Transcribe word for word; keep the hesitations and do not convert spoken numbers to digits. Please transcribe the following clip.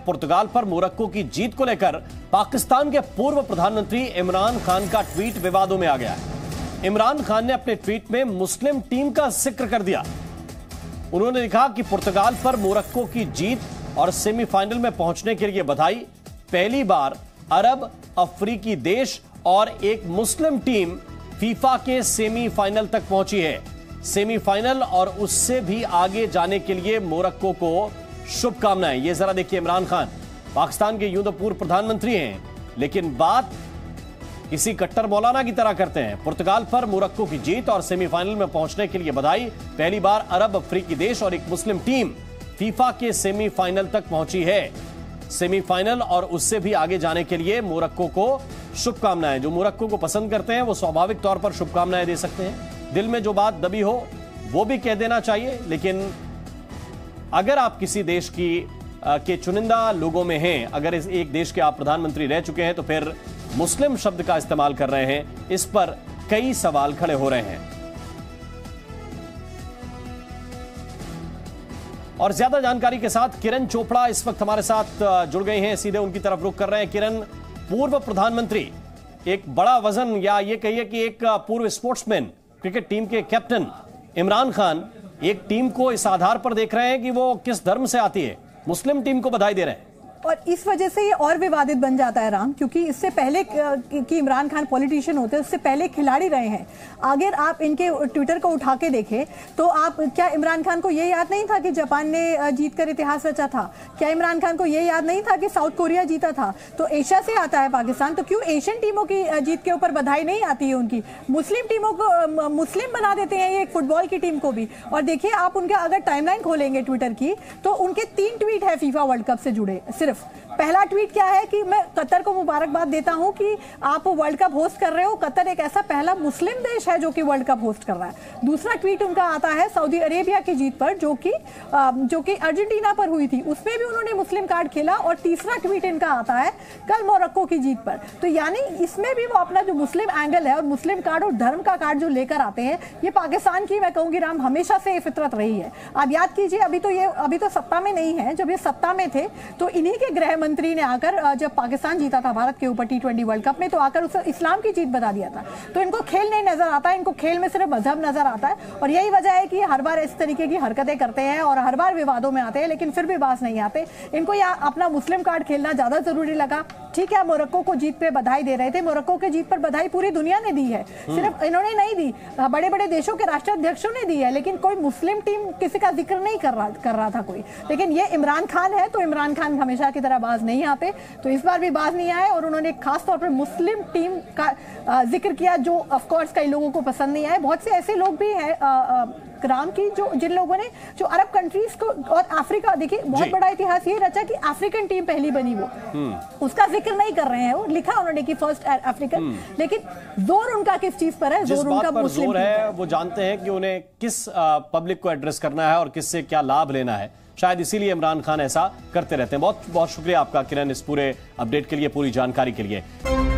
पुर्तगाल पर मोरक्को की जीत को लेकर पाकिस्तान के पूर्व प्रधानमंत्री इमरान खान का ट्वीट विवादों में आ गया है। इमरान खान ने अपने ट्वीट में मुस्लिम टीम का जिक्र कर दिया। उन्होंने लिखा कि पुर्तगाल पर मोरक्को की जीत और सेमीफाइनल में पहुंचने के लिए बधाई। पहली बार अरब अफ्रीकी देश और एक मुस्लिम टीम फीफा के सेमीफाइनल तक पहुंची है। सेमीफाइनल और उससे भी आगे जाने के लिए मोरक्को को शुभकामनाएं। ये जरा देखिए, इमरान खान पाकिस्तान के यूं तो पूर्व प्रधानमंत्री हैं, लेकिन बात किसी कट्टर मौलाना की तरह करते हैं। पुर्तगाल पर मोरक्को की जीत और सेमीफाइनल में पहुंचने के लिए बधाई। पहली बार अरब अफ्रीकी देश और एक मुस्लिम टीम फीफा के सेमीफाइनल तक पहुंची है। सेमीफाइनल और उससे भी आगे जाने के लिए मोरक्को को शुभकामनाएं। जो मोरक्को को पसंद करते हैं वो स्वाभाविक तौर पर शुभकामनाएं दे सकते हैं। दिल में जो बात दबी हो वो भी कह देना चाहिए, लेकिन अगर आप किसी देश की के चुनिंदा लोगों में हैं, अगर इस एक देश के आप प्रधानमंत्री रह चुके हैं, तो फिर मुस्लिम शब्द का इस्तेमाल कर रहे हैं, इस पर कई सवाल खड़े हो रहे हैं। और ज्यादा जानकारी के साथ किरण चोपड़ा इस वक्त हमारे साथ जुड़ गई हैं, सीधे उनकी तरफ रुख कर रहे हैं। किरण, पूर्व प्रधानमंत्री, एक बड़ा वजन या ये कहिए कि एक पूर्व स्पोर्ट्समैन, क्रिकेट टीम के कैप्टन इमरान खान एक टीम को इस आधार पर देख रहे हैं कि वो किस धर्म से आती है, मुस्लिम टीम को बधाई दे रहे हैं। और इस वजह से ये और विवादित बन जाता है राम, क्योंकि इससे पहले कि इमरान खान पॉलिटिशियन होते हैं, उससे पहले खिलाड़ी रहे हैं। अगर आप इनके ट्विटर को उठा के देखें तो आप क्या इमरान खान को ये याद नहीं था कि जापान ने जीत कर इतिहास रचा था? क्या इमरान खान को ये याद नहीं था कि साउथ कोरिया जीता था? तो एशिया से आता है पाकिस्तान, तो क्यों एशियन टीमों की जीत के ऊपर बधाई नहीं आती है उनकी? मुस्लिम टीमों को मुस्लिम बना देते हैं ये फुटबॉल की टीम को भी। और देखिए, आप उनका अगर टाइमलाइन खोलेंगे ट्विटर की, तो उनके तीन ट्वीट है फीफा वर्ल्ड कप से जुड़े। सिर्फ पहला ट्वीट क्या है कि मैं कतर को मुबारकबाद देता हूं कि आप वर्ल्ड कप होस्ट कर रहे हो। कतर एक ऐसा पहला मुस्लिम देश है जो कि वर्ल्ड कप होस्ट कर रहा है। दूसरा ट्वीट उनका आता है सऊदी अरेबिया की जीत पर, जो कि जो कि अर्जेंटीना पर हुई थी, उसमें भी उन्होंने मुस्लिम कार्ड खेला। और तीसरा ट्वीट इनका आता है कल मोरक्को की जीत पर। तो यानी इसमें भी वो अपना जो मुस्लिम एंगल है और मुस्लिम कार्ड और धर्म का कार्ड जो लेकर आते हैं, ये पाकिस्तान की, मैं कहूंगी राम, हमेशा से फितरत रही है। आप याद कीजिए, अभी तो ये अभी तो सत्ता में नहीं है, जब ये सत्ता में थे तो इन्हीं के गृह मंत्री ने आकर, जब पाकिस्तान जीता था भारत के ऊपर टी ट्वेंटी वर्ल्ड कप में, तो आकर उसे इस्लाम की जीत बता दिया था। तो इनको खेल नहीं नजर आता, इनको खेल में सिर्फ मजहब नजर आता है। और यही वजह है कि हर बार इस तरीके की हरकतें करते हैं और हर बार विवादों में आते हैं, लेकिन फिर भी बात नहीं आते। इनको या अपना मुस्लिम कार्ड खेलना ज्यादा जरूरी लगा। ठीक है, मोरक्को को जीत पे बधाई दे रहे थे, मोरक्को की जीत पर बधाई पूरी दुनिया ने दी है, सिर्फ इन्होंने नहीं दी, बड़े बड़े देशों के राष्ट्राध्यक्षों ने दी है, लेकिन कोई मुस्लिम टीम किसी का जिक्र नहीं कर रहा कर रहा था कोई। लेकिन ये इमरान खान है, तो इमरान खान हमेशा की तरह बाज नहीं आते, तो इस बार भी बाज नहीं आए। और उन्होंने खास तौर पर मुस्लिम टीम का जिक्र किया, जो ऑफ कोर्स कई लोगों को पसंद नहीं आए। बहुत से ऐसे लोग भी हैं राम की जो जिन लोगों ने जो अरब कंट्रीज को और अफ्रीका, देखिए बहुत बड़ा इतिहास ये रचा कि अफ्रीकन टीम पहली बनी, वो उसका जिक्र नहीं कर रहे हैं। वो लिखा उन्होंने कि फर्स्ट अफ्रीकन, लेकिन जोर उनका किस चीज पर है? जोर उनका मुस्लिम जोर है। वो जानते हैं कि उन्हें किस पब्लिक को एड्रेस करना है और किससे क्या लाभ लेना है। शायद इसीलिए इमरान खान ऐसा करते रहते हैं। बहुत बहुत शुक्रिया आपका किरण, इस पूरे अपडेट के लिए, पूरी जानकारी के लिए।